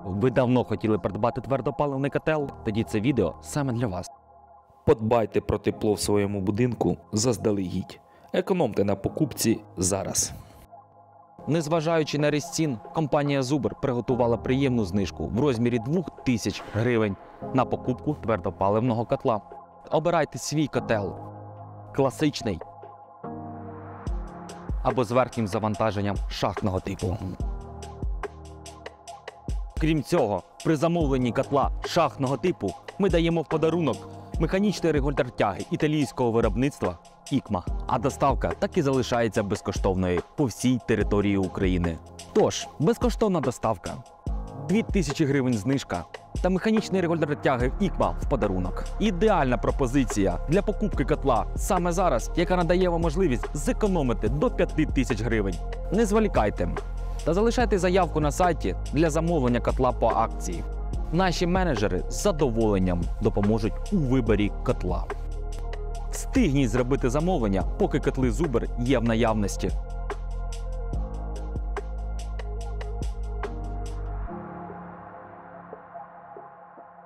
Ви давно хотіли придбати твердопаливний котел? Тоді це відео саме для вас. Подбайте про тепло в своєму будинку заздалегідь. Економте на покупці зараз. Незважаючи на ріст цін, компанія Zubr приготувала приємну знижку в розмірі 2000 гривень на покупку твердопаливного котла. Обирайте свій котел – класичний або з верхнім завантаженням шахтного типу. Крім цього, при замовленні котла шахтного типу ми даємо в подарунок механічний регулятор тяги італійського виробництва IKMA, а доставка так і залишається безкоштовною по всій території України. Тож, безкоштовна доставка, 2000 гривень знижка та механічний регулятор тяги IKMA в подарунок. Ідеальна пропозиція для покупки котла саме зараз, яка надає вам можливість зекономити до 5000 гривень. Не зволікайте та залишайте заявку на сайті для замовлення котла по акції. Наші менеджери з задоволенням допоможуть у виборі котла. Встигніть зробити замовлення, поки котли Zubr є в наявності.